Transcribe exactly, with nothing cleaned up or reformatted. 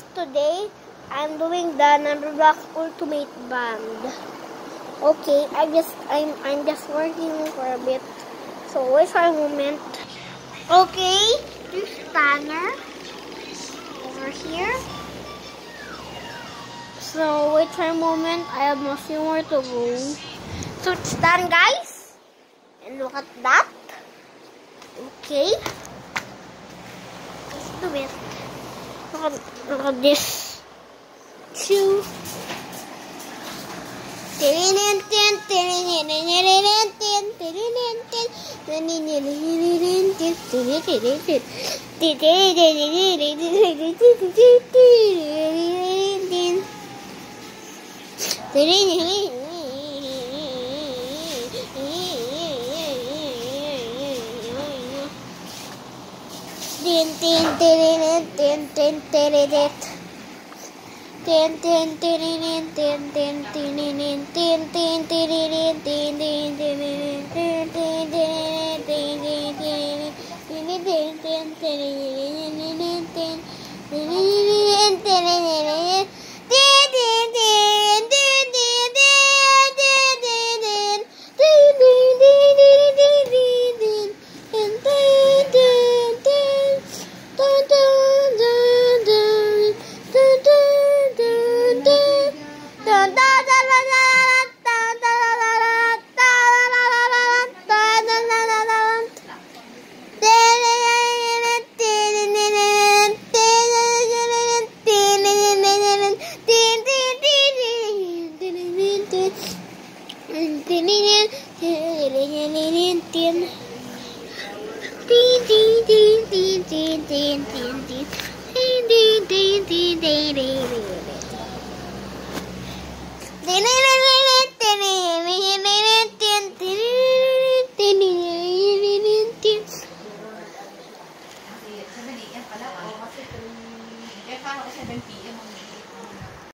Today, I'm doing the Nanoblocks Ultimate Band. Okay, I just I'm I'm just working for a bit. So wait for a moment. Okay, this spanner over here. So wait for a moment. I have a few more to go. So it's done, guys. And look at that. Okay. Let's do it. Look at, look at this. Two. Tin tin tin tin tin tin tin tin tin tin tin